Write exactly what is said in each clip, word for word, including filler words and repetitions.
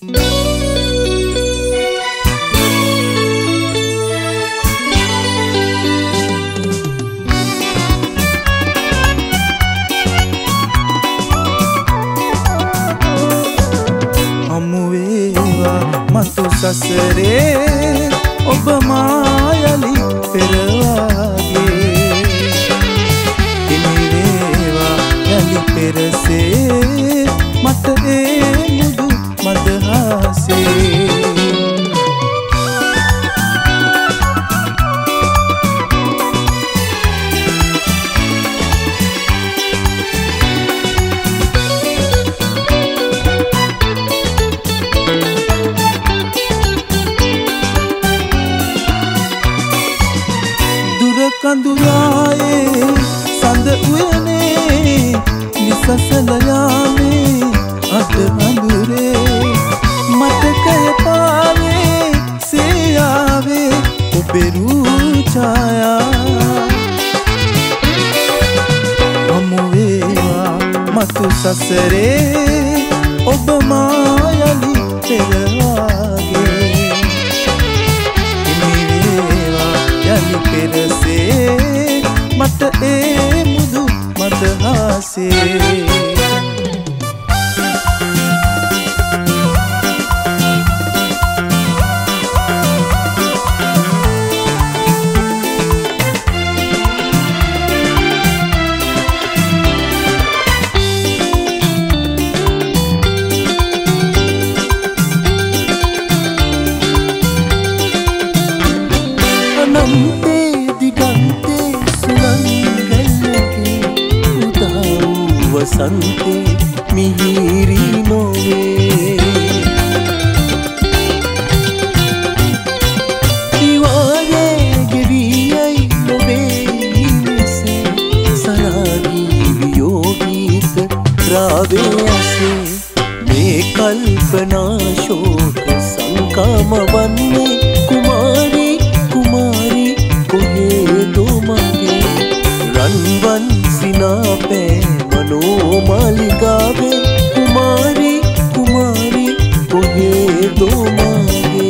මතු සසරේ ඔබ මායලි පෙරවාගේ හිමිවේවා යලි පෙරසේ මට ඒ මුදු මදහසේ කඳුරායේ සඳ උයනේ නිසසල යාමේ අද අඳුරේ මතකය පාවේ සියාවේ ඔබේ රූ ඡායා හමු වේවා මතු සසරේ ඔබ මායලි පෙරවාගේ යලි පෙරසේ මට ඒ මුදු මදහසේ අනන්තේ දිගන්තේ සුළංගල්ලගේ උදා වූ වසන්තේ මිහිරි නොවේ ඉවාගේ ගෙවියයි නොවේ නිසේ සරාගී වියෝගීත රාවේ ඇසේ මේ කල්පනා ශෝක සංකාම වන්නේ කුමාරී කුමාරි කොහෙදෝ මගේ රන්වන් සිනාපෑ මනෝමාලිගාවේ කුමාරි කුමාරි කොහෙදෝ මගේ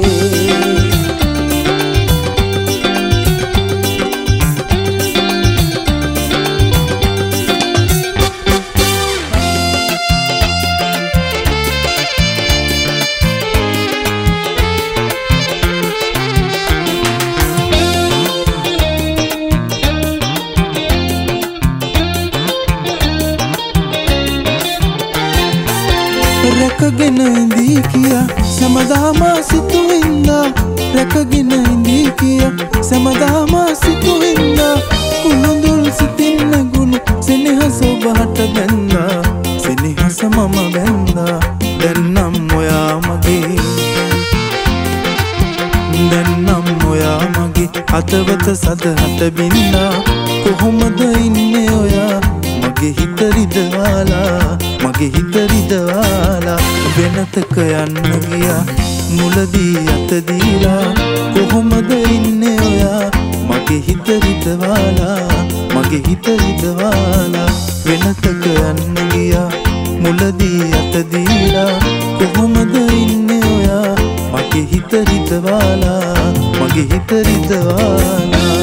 රැකගෙන ඉඳී කියා සමදාම සිතුවින්දා රැකගෙන ඉඳී කියා සමදාම සිතුවින්දා කුණුදුල් සිතින් නැගුණු සෙනෙහස ඔබට බැන්දා සෙනෙහස මම බැන්දා දැන් නම් ඔයා මගේ දැන් නම් ඔයා මගේ හදවත සදහට බින්දා කොහොමද ඉන්නේ ඔයා මගේ හිත රිදවාලා මගේ හිත රිදවාලා වෙනතක යන්න ගියා මුලදී අත දීලා කොහොමද ඉන්නේ ඔයා මගේ හිත රිදවාලා මගේ හිත රිදවාලා වෙනතක යන්න ගියා මුලදී අත දීලා කොහොමද ඉන්නේ ඔයා මගේ හිත රිදවාලා මගේ හිත රිදවාලා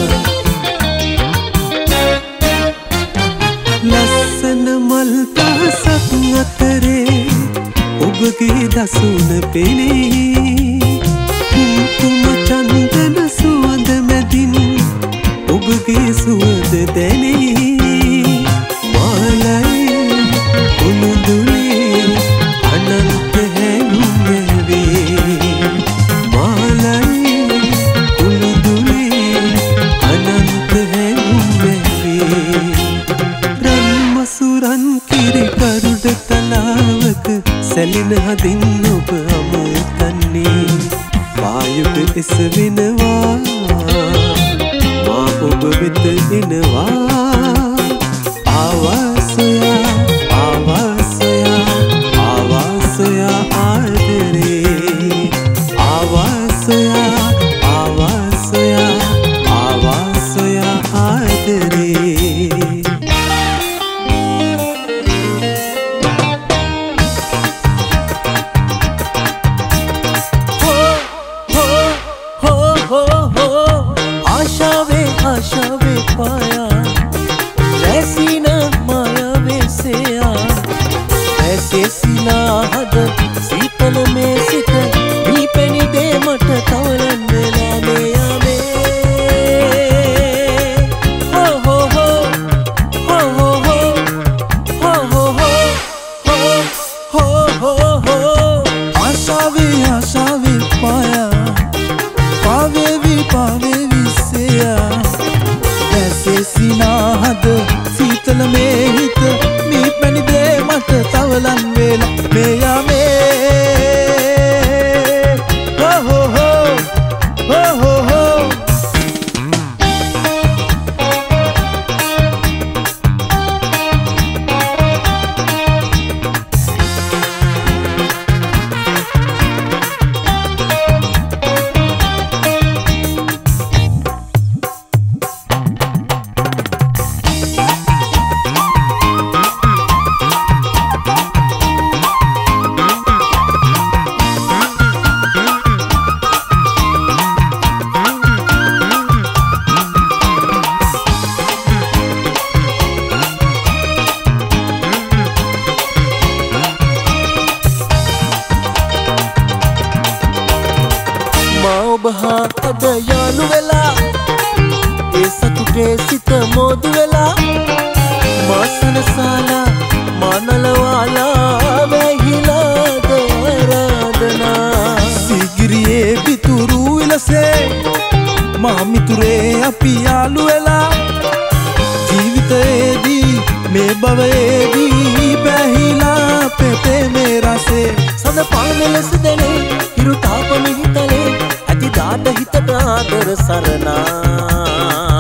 ලස්සන මල් පහසක් අතරේ ඔබගේ දසුන පෙනේ කුම්කුම චන්දන සුවඳ මැදින් ඔබගේ සුවඳ දැනේ මාලයි කුණුදුලේ අනන්ත හැඟුම් වේ මාලයි කුණුදුලේ අනන්ත හැඟුම් වේ සුරන් කිරි කරුඩ තලාවක සැලින හදින් ඔබ අමතන්නේ වායුට එසවෙනවා මා ඔබ වෙත එනවා ආවාසයා ආවාසයා ආවාසයා ආදරේ ආවාසයා ආවාසයා ආවාසයා ආදරේ සිනාහද සීතල මේ සිත මේ පැණි දේ මට තවලන් වෙලා මේ යමේ හෝ හෝ හෝ හෝ හෝ හෝ හෝ හෝ හෝ හෝ ආශාවේ ආශාවේ පායා පාවේවි පාවේවි සෙයා ඇසේ සිනාහද සීතල මේ හිත මේ පැණි දේ මට තවලන් වෙලා මේ යමේ හෝ හෝ හෝ හෝ හෝ හෝ ඔබහා අද යාළු වෙලා ඒ සතුටේ සිත මෝදු වෙලා මා සනසාලා මා නලවාලා වැහිලාද ආරාධනා සිගිරියේ පිතුරු විලසේ මා මිතුරේ අපි යාළු වෙලා ජීවිතයේදී මේ භවයේදී බැහිලා පෙතේ මේ රසේ සඳ පාන ලෙස දැනේ හිරු තාප මිහිතලේ ඇති දාට හිතට ආදර සරණා